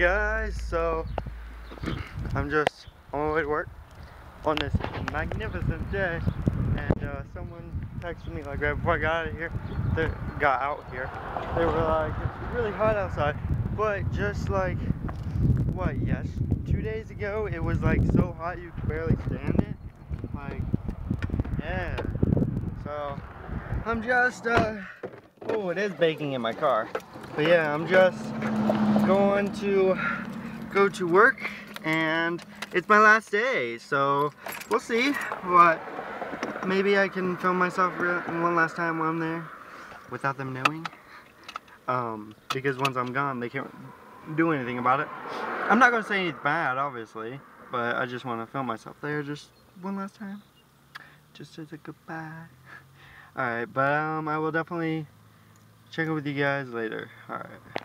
guys, so I'm just on my way to work on this magnificent day, and someone texted me like right before I got out here. They were like, it's really hot outside, but just like, what, yes, 2 days ago it was like so hot you could barely stand it. Like, yeah, so I'm just oh, it is baking in my car, but yeah, I'm just going to go to work, and it's my last day, so we'll see what, maybe I can film myself one last time while I'm there without them knowing, because once I'm gone they can't do anything about it. I'm not gonna say anything bad, obviously, but I just want to film myself there just one last time, just as a goodbye. Alright, but I will definitely check in with you guys later. Alright.